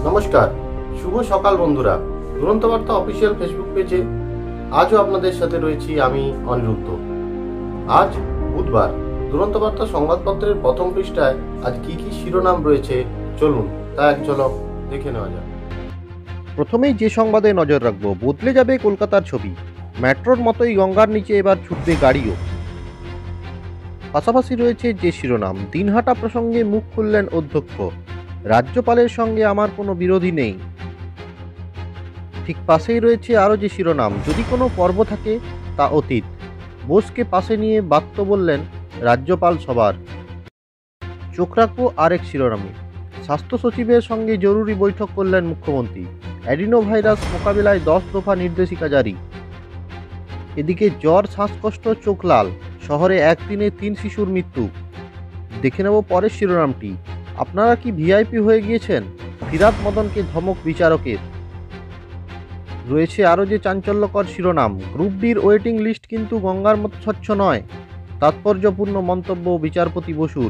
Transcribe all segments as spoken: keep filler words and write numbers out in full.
নমস্কার, শুভ সকাল বন্ধুরা। দুরন্ত বার্তা অফিসিয়াল ফেসবুক পেজে আজও আপনাদের সাথে রয়েছি আমি অনিরুদ্ধ। আজ বুধবার। দুরন্ত বার্তা সংবাদপত্রের প্রথম পৃষ্ঠায় আজ কি কি শিরোনাম রয়েছে চলুন তা এক ঝলক দেখে নেওয়া যাক। প্রথমেই যে সংবাদে নজর রাখবো, বদলে যাবে কলকাতার ছবি। মেট্রোর মতোই গঙ্গার নিচে এবার ছুটবে গাড়িও। পাশাপাশি রয়েছে যে শিরোনাম, দিনহাটা প্রসঙ্গে মুখ খুললেন অধ্যক্ষ। রাজ্যপালের সঙ্গে আমার কোনো বিরোধী নেই। ঠিক পাশেই রয়েছে আরও যে শিরোনাম, যদি কোনো পর্ব থাকে তা অতীত। বোসকে পাশে নিয়ে বাক্য বললেন রাজ্যপাল সবার। চোখ রাখবো আরেক শিরোনামে, স্বাস্থ্য সচিবের সঙ্গে জরুরি বৈঠক করলেন মুখ্যমন্ত্রী। অ্যাডিনো ভাইরাস মোকাবিলায় দশ দফা নির্দেশিকা জারি। এদিকে জ্বর, শ্বাসকষ্ট, চোখ লাল, শহরে একদিনে তিন শিশুর মৃত্যু। দেখে নেব পরের শিরোনামটি, আপনারা কি ভিআইপি হয়ে গিয়েছেন? ফিরাত মদনকে ধমক বিচারকের। রয়েছে আরও যে চাঞ্চল্যকর শিরোনাম, গ্রুপ ডির ওয়েটিং লিস্ট কিন্তু গঙ্গার মতো স্বচ্ছ নয়। তাৎপর্যপূর্ণ মন্তব্য বিচারপতি বসুর।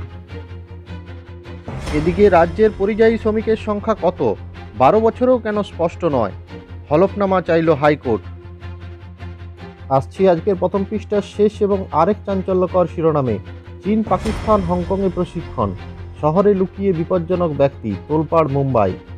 এদিকে রাজ্যের পরিযায়ী শ্রমিকের সংখ্যা কত, বারো বছরেও কেন স্পষ্ট নয়? হলফনামা চাইল হাইকোর্ট। আসছি আজকের প্রথম পৃষ্ঠার শেষ এবং আরেক চাঞ্চল্যকর শিরোনামে, চীন পাকিস্তান হংকংয়ে প্রশিক্ষণ, শহরে লুকিয়ে বিপজ্জনক ব্যক্তি, তোলপাড় মুম্বাই।